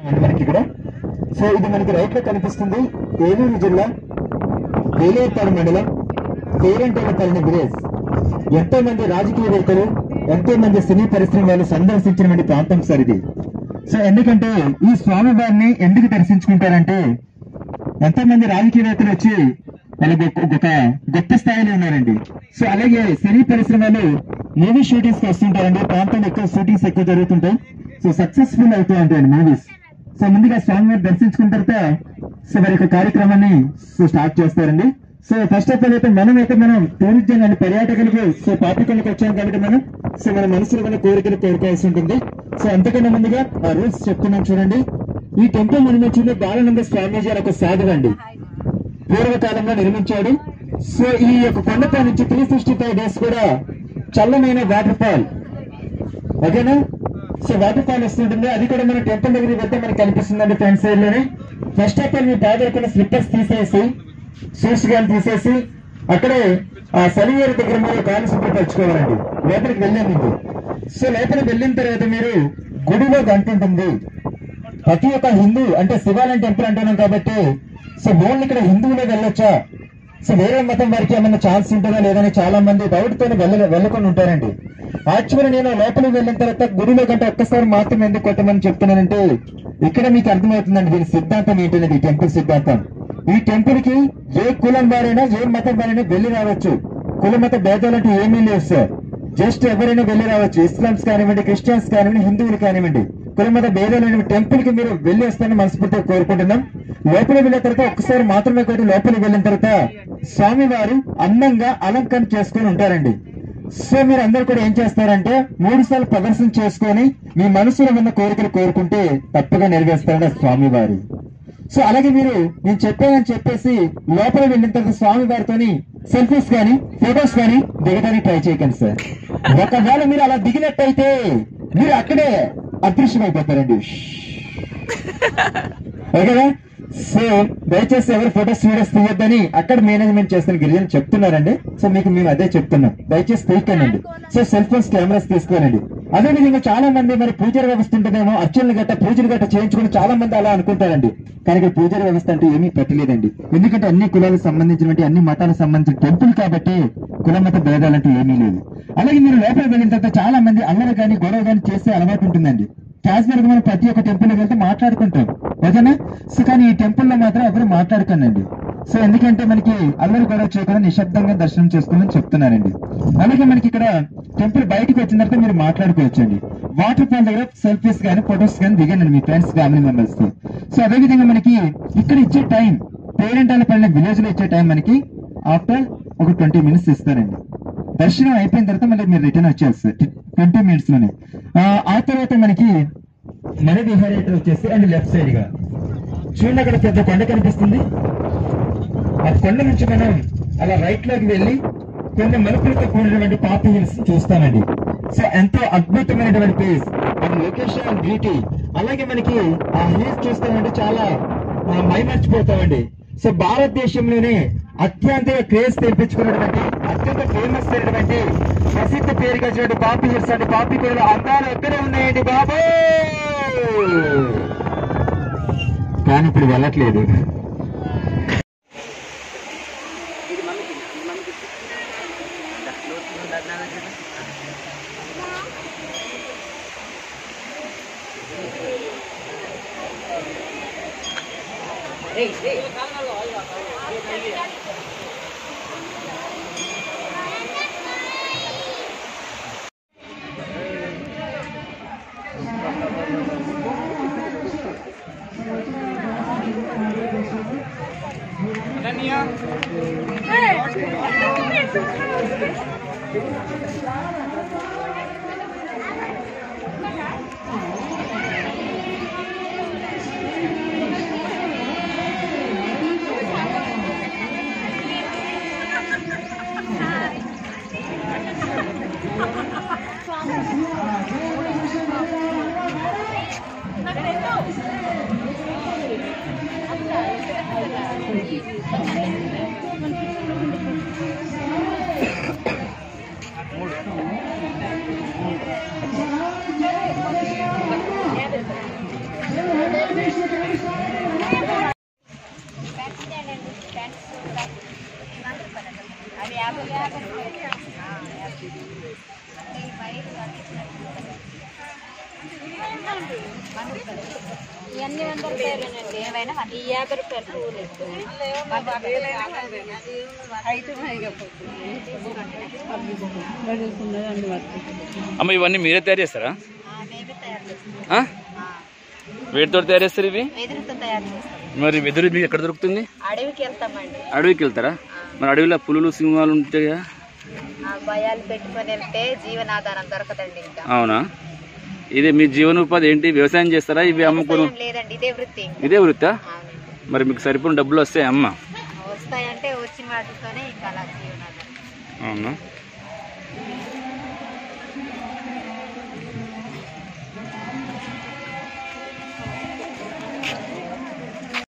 మనకి ఇక్కడ సో ఇది మనకి రైట్ లో కనిపిస్తుంది ఏలూరు జిల్లా వేలేపాడు మండలం పేరంటేలపల్లి విలేజ్. ఎంతో మంది రాజకీయవేత్తలు ఎంతో మంది సినీ పరిశ్రమ వాళ్ళు సందర్శించినటువంటి ప్రాంతం సార్ ఇది. సో ఎందుకంటే ఈ స్వామి వారిని ఎందుకు దర్శించుకుంటారంటే ఎంతో మంది రాజకీయవేత్తలు వచ్చి వాళ్ళకి ఒక గొప్ప స్థాయిలో ఉన్నారండి. సో అలాగే సినీ పరిశ్రమలు మూవీ షూటింగ్స్ కి వస్తుంటారండి. ప్రాంతంలో ఎక్కువ షూటింగ్స్ ఎక్కువ జరుగుతుంటాయి. సో సక్సెస్ఫుల్ అవుతూ ఉంటాయండి మూవీస్. సో ముందుగా స్వామివారిని దర్శించుకున్న తర్వాత సో వారి యొక్క కార్యక్రమాన్ని స్టార్ట్ చేస్తారండి. సో ఫస్ట్ ఆఫ్ ఆల్ అయితే మనం టూరిజం అండ్ పర్యాటకులకు సో పాపికొండకి వచ్చాం కాబట్టి సో మన మనసులో మన కోరికలు కోరుకోవాల్సి ఉంటుంది. సో అంతకన్నా ముందుగా ఆ రూల్స్ చెప్తున్నాం చూడండి. ఈ టెంపుల్ నిర్మించింది బాలానంద స్వామీజీ అని ఒక సాధువు అండి. పూర్వకాలంలో నిర్మించాడు. సో ఈ యొక్క కొండపై నుంచి 365 days కూడా చల్లమైన వాటర్ ఫాల్, ఓకేనా. సో వాటర్ ఫాల్ వస్తుంటుంది. అది కూడా మన టెంపుల్ దగ్గరికి వెళ్తే మనకి కనిపిస్తుందండి ఫ్రంట్ సైడ్ లోనే. ఫస్ట్ ఆఫ్ ఆల్ మీ పాదరకున్న స్లిప్పర్స్ తీసేసి షూస్ గాని తీసేసి అక్కడే ఆ సలివేరు దగ్గర మీరు కాలు శుభ్రపరచుకోవాలండి లోపలికి వెళ్ళే ముందు. సో లోపలికి వెళ్ళిన తర్వాత మీరు గుడిలో గంట ఉంటుంది. ప్రతి ఒక్క హిందూ అంటే శివాలయం టెంపుల్ అంటున్నాం కాబట్టి సో ఓన్లీ ఇక్కడ హిందువులే వెళ్ళొచ్చా, సో వేరే మతం వారికి ఏమన్నా ఛాన్స్ ఉంటుందా లేదని చాలా మంది డౌట్ తోనే వెళ్ళకుండా ఉంటారండి. యాక్చువల్లీ నేను లోపలికి వెళ్ళిన తర్వాత గుడిలో గంట ఒక్కసారి మాత్రం ఎందుకు కొట్టమని చెప్తున్నానంటే ఇక్కడ మీకు అర్థమవుతుందండి దీని సిద్ధాంతం ఏంటనేది. ఈ టెంపుల్ సిద్ధాంతం, ఈ టెంపుల్ కి ఏ కులం వారైనా ఏ మతం వారైనా వెళ్ళి రావచ్చు. కుల మత భేదాలంటూ ఏమీ లేవు సార్. జస్ట్ ఎవరైనా వెళ్ళి రావచ్చు. ఇస్లామ్స్ కానివ్వండి, క్రిస్టియన్స్ కానివ్వండి, హిందువులు కానివ్వండి, కుల మత భేదాలు టెంపుల్ కి మీరు వెళ్ళి వస్తారని మనస్ఫూర్తిగా కోరుకుంటున్నాం. లోపలికి వెళ్ళిన తర్వాత ఒక్కసారి మాత్రమే కొట్టి లోపలికి వెళ్ళిన తర్వాత స్వామివారు అందంగా అలంకరణ చేసుకుని ఉంటారండి. సో మీరు అందరు కూడా ఏం చేస్తారంటే 3 సార్లు ప్రదర్శన చేసుకొని మీ మనసులో ఉన్న కోరికలు కోరుకుంటే తప్పగా నెరవేరుస్తారండి స్వామివారు. సో అలాగే మీరు నేను చెప్పానని చెప్పేసి లోపల వెళ్ళిన తర్వాత స్వామి వారితోని సెల్ఫీస్ కానీ ఫొటోస్ కానీ దిగడానికి ట్రై చేయకండి సార్. ఒకవేళ మీరు అలా దిగినట్టయితే మీరు అక్కడే అదృశ్యమైపోతారండి. ఓకేనా. సో దయచేసి ఎవరు ఫొటోస్ వీడియోస్ తీయొద్దని అక్కడ మేనేజ్మెంట్ చేస్తున్న గిరిజన చెప్తున్నారండి. సో మీకు మేము అదే చెప్తున్నాం, దయచేసి తీయకండి. సో సెల్ ఫోన్స్ కెమెరాస్ తీసుకోనండి. అదేవిధంగా చాలా మంది మరి పూజల వ్యవస్థ ఉంటుందేమో, అర్చనలు గట్ట పూజలు గట్ట చేయించుకుని చాలా మంది అలా అనుకుంటారండి. కానీ ఇక్కడ పూజల వ్యవస్థ అంటే ఏమీ పెట్టలేదండి. ఎందుకంటే అన్ని కులాలకు సంబంధించినటువంటి అన్ని మతాలకు సంబంధించిన టెంపుల్ కాబట్టి కుల మత భేదాలంటూ ఏమీ లేదు. అలాగే మీరు లోపల వెళ్ళిన తర్వాత చాలా మంది అల్లరి కానీ గొడవ కానీ చేసే అలవాటు ఉంటుందండి. క్యాజువల్ గా మనం ప్రతి ఒక్క టెంపుల్ వెళ్తే మాట్లాడుకుంటాం, ఓకేనా. సో కానీ ఈ టెంపుల్ లో మాత్రం ఎవరు మాట్లాడుకోనండి. సో ఎందుకంటే మనకి అల్లరి గొడవ చేయకుండా నిశ్శబ్దంగా దర్శనం చేసుకోమని చెప్తున్నారండి. అలాగే మనకి ఇక్కడ టెంపుల్ బయటకు వచ్చిన తర్వాత మీరు మాట్లాడుకోవచ్చండి. వాటర్ ఫాల్ దగ్గర సెల్ఫీస్ కానీ ఫొటోస్ కానీ దిగండి మీ ఫ్రెండ్స్ ఫ్యామిలీ మెంబర్స్ తో. సో అదేవిధంగా మనకి ఇక్కడ ఇచ్చే టైం పేరెంటాలపల్లి విలేజ్ లో ఇచ్చే టైం మనకి ఆఫ్టర్ ఒక 20 minutes ఇస్తారండి. దర్శనం అయిపోయిన తర్వాత మళ్ళీ మీరు రిటర్న్ వచ్చేస్తారు 20 minutes లోనే. ఆ తర్వాత మనకి మన విహారేటర్ వచ్చేసి అండ్ లెఫ్ట్ సైడ్ గా చూడండి అక్కడ పెద్ద కొండ కనిపిస్తుంది. ఆ కొండ నుంచి మనం అలా రైట్ లోకి వెళ్ళి కొన్ని మలుపులతో కూడినటువంటి పాపి హిల్స్ చూస్తానండి. సో ఎంతో అద్భుతమైనటువంటి place and location and beauty. అలాగే మనకి ఆ హిల్స్ చూస్తామంటే చాలా మైమర్చిపోతామండి. సో భారతదేశంలోనే అత్యంత క్రేజ్ తెప్పించుకున్నటువంటి అత్యంత ఫేమస్ అయినటువంటి ప్రసిద్ధ పేరు వచ్చినటువంటి పాపి హిల్స్ అంటే పాపి కూడా అందాలు ఎక్కడే ఉన్నాయండి బాబు. కానీ ఇప్పుడు వెళ్ళట్లేదు. ఇవన్నీ 100 రూపాయలేనండి. ఏమైనా 50 రూపాయలు పూలు అమ్మ ఇవన్నీ మీరే తయారు చేస్తారా? వేటితో తయారు చేస్తారు ఇవి? మరి వెదురు మీకు ఎక్కడ దొరుకుతుంది? అడవికి వెళ్తామండి. అడవికి వెళ్తారా? మరి అడవిలో పులులు సింహాలు ఉంటాయా? భయాలు పెట్టుకొని వెళ్తే జీవనాధారం దొరకదండి. ఇంకా అవునా? ఇదే మీ జీవనోపాధి ఏంటి? వ్యవసాయం చేస్తారా? ఇవి అమ్ముకోను? లేదండి, ఇదే వృత్తి. ఇదే వృత్తా? మరి మీకు సరిపోయిన డబ్బులు వస్తాయి అమ్మ? వస్తాయంటే వచ్చిన వాటితోనే ఇంకా అలా జీవనాధారం. అవునా?